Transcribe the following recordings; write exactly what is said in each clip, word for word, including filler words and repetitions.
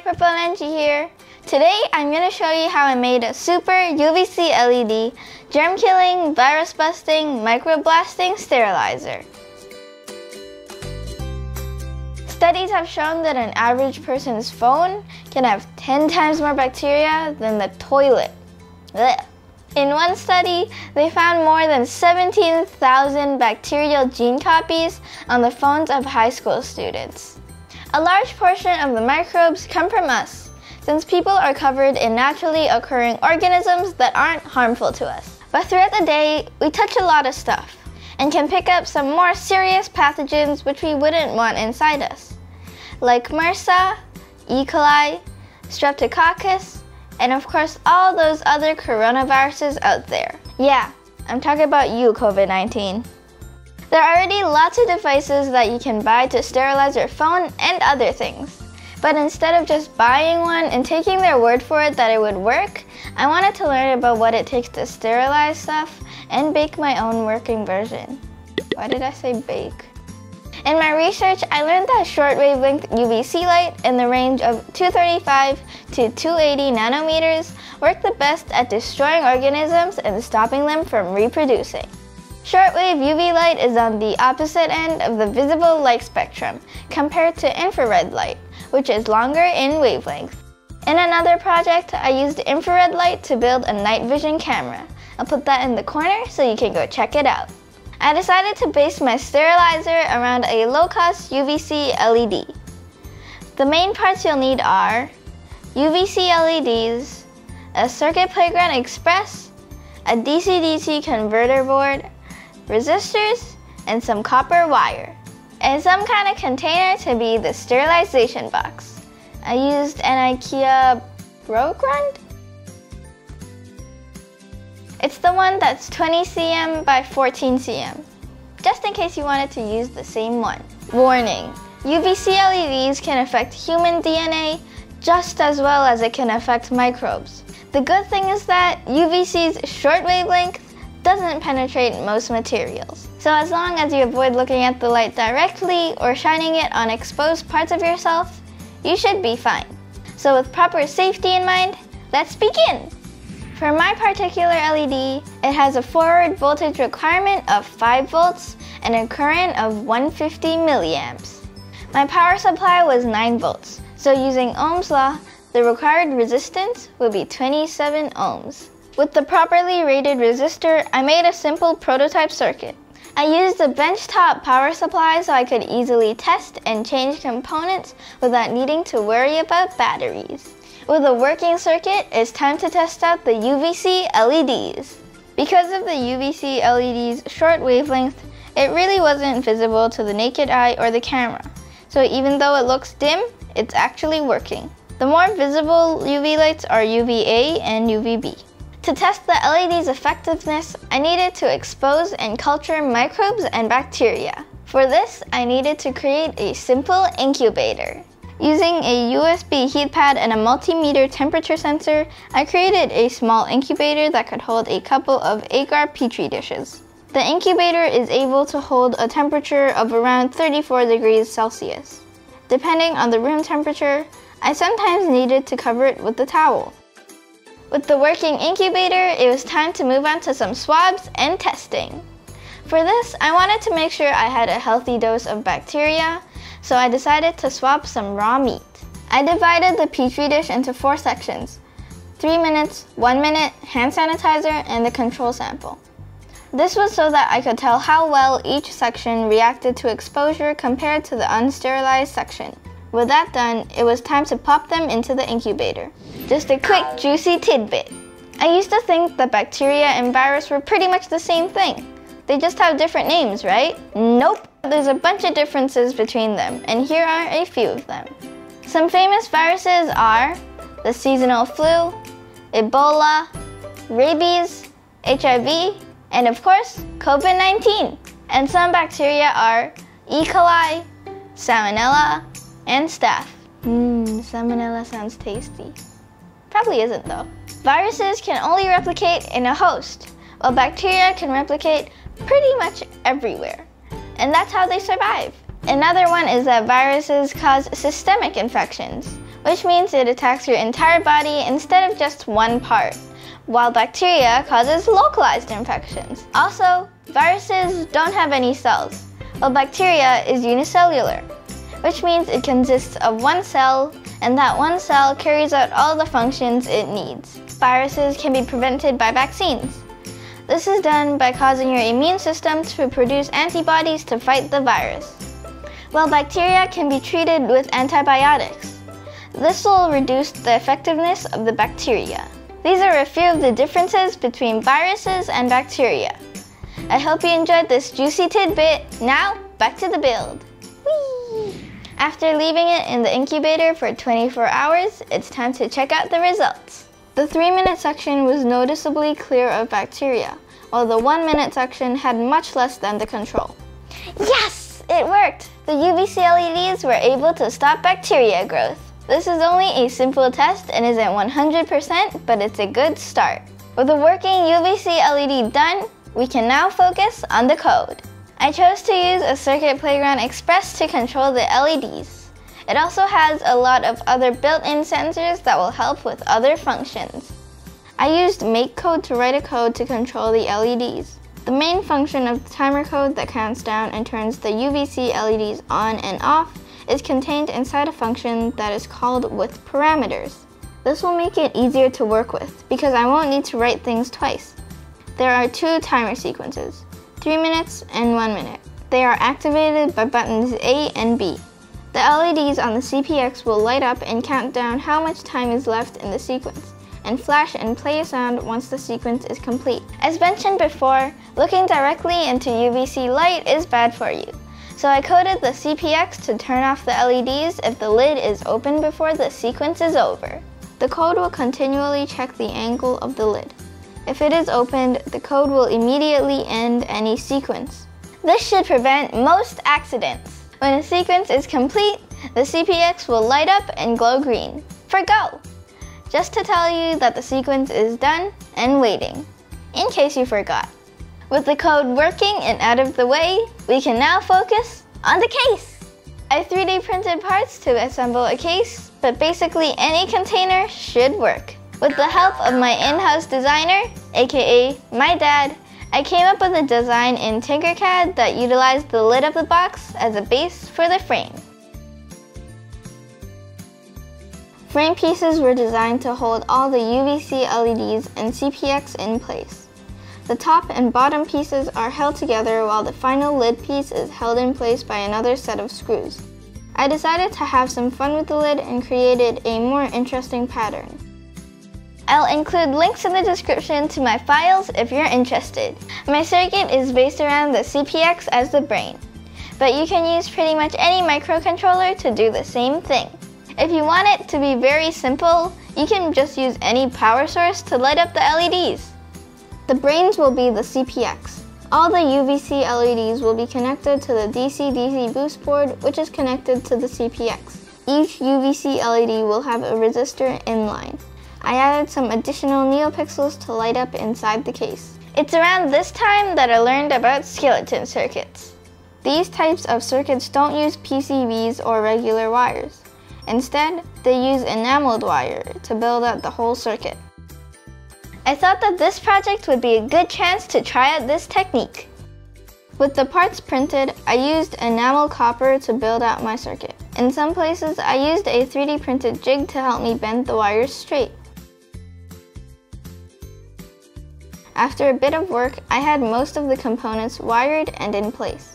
Purple Oranji here. Today I'm going to show you how I made a super U V C L E D germ-killing, virus-busting, microblasting sterilizer. Studies have shown that an average person's phone can have ten times more bacteria than the toilet. Ugh. In one study, they found more than seventeen thousand bacterial gene copies on the phones of high school students. A large portion of the microbes come from us, since people are covered in naturally occurring organisms that aren't harmful to us. But throughout the day, we touch a lot of stuff, and can pick up some more serious pathogens which we wouldn't want inside us, like MRSA, E. Coli, Streptococcus, and of course all those other coronaviruses out there. Yeah, I'm talking about you, COVID nineteen. There are already lots of devices that you can buy to sterilize your phone and other things. But instead of just buying one and taking their word for it that it would work, I wanted to learn about what it takes to sterilize stuff and bake my own working version. Why did I say bake? In my research, I learned that short wavelength U V C light in the range of two thirty-five to two eighty nanometers work the best at destroying organisms and stopping them from reproducing. Shortwave U V light is on the opposite end of the visible light spectrum compared to infrared light, which is longer in wavelength. In another project, I used infrared light to build a night vision camera. I'll put that in the corner so you can go check it out. I decided to base my sterilizer around a low-cost U V C L E D. The main parts you'll need are U V C L E Ds, a Circuit Playground Express, a D C D C converter board, resistors, and some copper wire, and some kind of container to be the sterilization box. I used an IKEA Brogrund? It's the one that's twenty centimeters by fourteen centimeters, just in case you wanted to use the same one. Warning: U V C L E Ds can affect human D N A just as well as it can affect microbes. The good thing is that U V C's short wavelength doesn't penetrate most materials. So as long as you avoid looking at the light directly or shining it on exposed parts of yourself, you should be fine. So with proper safety in mind, let's begin! For my particular L E D, it has a forward voltage requirement of five volts and a current of one hundred fifty milliamps. My power supply was nine volts, so using Ohm's law, the required resistance would be twenty-seven ohms. With the properly rated resistor, I made a simple prototype circuit. I used a benchtop power supply so I could easily test and change components without needing to worry about batteries. With a working circuit, it's time to test out the U V C L E Ds. Because of the U V C L E D's short wavelength, it really wasn't visible to the naked eye or the camera. So even though it looks dim, it's actually working. The more visible U V lights are U V A and U V B. To test the L E D's effectiveness, I needed to expose and culture microbes and bacteria. For this, I needed to create a simple incubator. Using a U S B heat pad and a multimeter temperature sensor, I created a small incubator that could hold a couple of agar petri dishes. The incubator is able to hold a temperature of around thirty-four degrees Celsius. Depending on the room temperature, I sometimes needed to cover it with a towel. With the working incubator, it was time to move on to some swabs and testing. For this, I wanted to make sure I had a healthy dose of bacteria, so I decided to swab some raw meat. I divided the petri dish into four sections: three minutes, one minute, hand sanitizer, and the control sample. This was so that I could tell how well each section reacted to exposure compared to the unsterilized section. With that done, it was time to pop them into the incubator. Just a quick, juicy tidbit. I used to think that bacteria and virus were pretty much the same thing. They just have different names, right? Nope. There's a bunch of differences between them, and here are a few of them. Some famous viruses are the seasonal flu, Ebola, rabies, H I V, and of course, COVID nineteen. And some bacteria are E. coli, Salmonella, and Staph. Mmm, Salmonella sounds tasty. Probably isn't though. Viruses can only replicate in a host, while bacteria can replicate pretty much everywhere. And that's how they survive. Another one is that viruses cause systemic infections, which means it attacks your entire body instead of just one part, while bacteria causes localized infections. Also, viruses don't have any cells, while bacteria is unicellular, which means it consists of one cell, and that one cell carries out all the functions it needs. Viruses can be prevented by vaccines. This is done by causing your immune system to produce antibodies to fight the virus, while bacteria can be treated with antibiotics. This will reduce the effectiveness of the bacteria. These are a few of the differences between viruses and bacteria. I hope you enjoyed this juicy tidbit. Now, back to the build. Whee! After leaving it in the incubator for twenty-four hours, it's time to check out the results. The three minute section was noticeably clear of bacteria, while the one minute section had much less than the control. Yes! It worked! The U V C L E Ds were able to stop bacteria growth. This is only a simple test and isn't one hundred percent, but it's a good start. With a working U V C L E D done, we can now focus on the code. I chose to use a Circuit Playground Express to control the L E Ds. It also has a lot of other built-in sensors that will help with other functions. I used MakeCode to write a code to control the L E Ds. The main function of the timer code that counts down and turns the U V C L E Ds on and off is contained inside a function that is called with parameters. This will make it easier to work with because I won't need to write things twice. There are two timer sequences, three minutes and one minute. They are activated by buttons A and B. The L E Ds on the C P X will light up and count down how much time is left in the sequence, and flash and play a sound once the sequence is complete. As mentioned before, looking directly into U V C light is bad for you. So I coded the C P X to turn off the L E Ds if the lid is open before the sequence is over. The code will continually check the angle of the lid. If it is opened, the code will immediately end any sequence. This should prevent most accidents. When a sequence is complete, the C P X will light up and glow green for go, just to tell you that the sequence is done and waiting, in case you forgot. With the code working and out of the way, we can now focus on the case. I three D printed parts to assemble a case, but basically any container should work. With the help of my in-house designer, aka my dad, I came up with a design in Tinkercad that utilized the lid of the box as a base for the frame. Frame pieces were designed to hold all the U V C L E Ds and C P X in place. The top and bottom pieces are held together while the final lid piece is held in place by another set of screws. I decided to have some fun with the lid and created a more interesting pattern. I'll include links in the description to my files if you're interested. My circuit is based around the C P X as the brain, but you can use pretty much any microcontroller to do the same thing. If you want it to be very simple, you can just use any power source to light up the L E Ds. The brains will be the C P X. All the U V C L E Ds will be connected to the D C D C boost board, which is connected to the C P X. Each U V C L E D will have a resistor inline. I added some additional neopixels to light up inside the case. It's around this time that I learned about skeleton circuits. These types of circuits don't use P C Bs or regular wires. Instead, they use enameled wire to build out the whole circuit. I thought that this project would be a good chance to try out this technique. With the parts printed, I used enamel copper to build out my circuit. In some places, I used a three D printed jig to help me bend the wires straight. After a bit of work, I had most of the components wired and in place.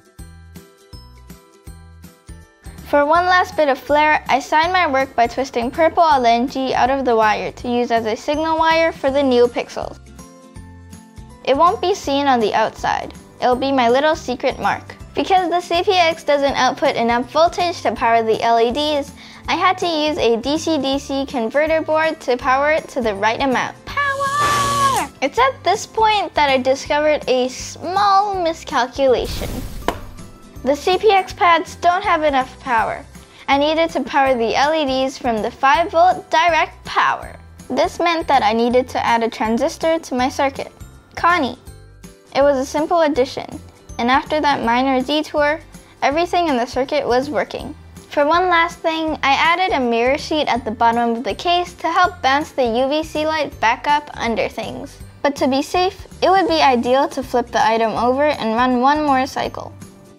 For one last bit of flair, I signed my work by twisting purple Oranji out of the wire to use as a signal wire for the neopixels. It won't be seen on the outside. It'll be my little secret mark. Because the C P X doesn't output enough voltage to power the L E Ds, I had to use a D C D C converter board to power it to the right amount. Power! It's at this point that I discovered a small miscalculation. The C P X pads don't have enough power. I needed to power the L E Ds from the five volt direct power. This meant that I needed to add a transistor to my circuit, Connie. It was a simple addition, and after that minor detour, everything in the circuit was working. For one last thing, I added a mirror sheet at the bottom of the case to help bounce the U V C light back up under things. But to be safe, it would be ideal to flip the item over and run one more cycle.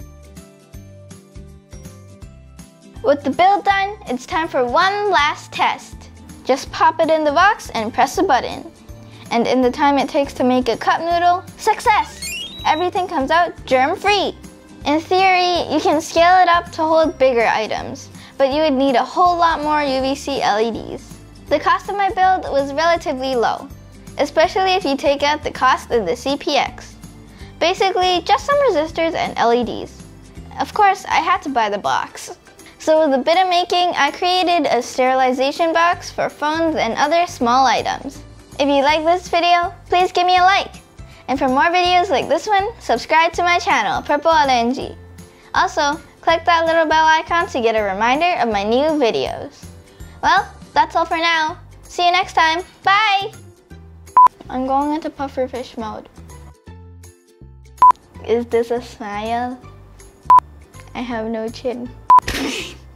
With the build done, it's time for one last test. Just pop it in the box and press a button. And in the time it takes to make a cup noodle, success! Everything comes out germ-free. In theory, you can scale it up to hold bigger items, but you would need a whole lot more U V C L E Ds. The cost of my build was relatively low, especially if you take out the cost of the C P X. Basically, just some resistors and L E Ds. Of course, I had to buy the box. So with a bit of making, I created a sterilization box for phones and other small items. If you like this video, please give me a like. And for more videos like this one, subscribe to my channel, Purple Oranji. Also, click that little bell icon to get a reminder of my new videos. Well, that's all for now. See you next time. Bye! I'm going into pufferfish mode. Is this a smile? I have no chin.